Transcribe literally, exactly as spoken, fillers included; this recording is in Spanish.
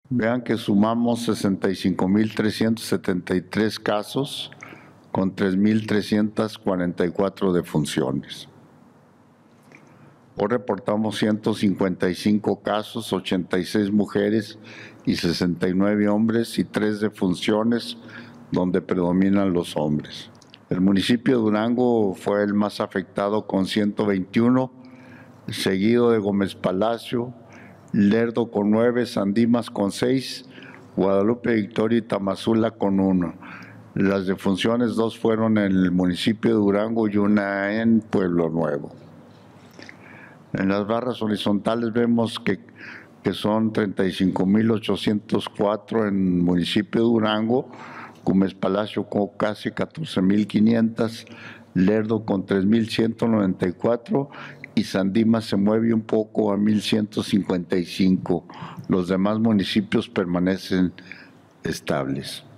Vean que sumamos sesenta y cinco mil trescientos setenta y tres casos con tres mil trescientas cuarenta y cuatro defunciones. Hoy reportamos ciento cincuenta y cinco casos, ochenta y seis mujeres y sesenta y nueve hombres y tres defunciones donde predominan los hombres. El municipio de Durango fue el más afectado con ciento veintiuno, seguido de Gómez Palacio, Lerdo con nueve, San Dimas con seis, Guadalupe Victoria y Tamazula con uno. Las defunciones, dos fueron en el municipio de Durango y una en Pueblo Nuevo. En las barras horizontales vemos que, que son treinta y cinco mil ochocientos cuatro en el municipio de Durango, Gómez Palacio con casi catorce mil quinientos, Lerdo con tres mil ciento noventa y cuatro y San Dimas se mueve un poco a mil ciento cincuenta y cinco. Los demás municipios permanecen estables.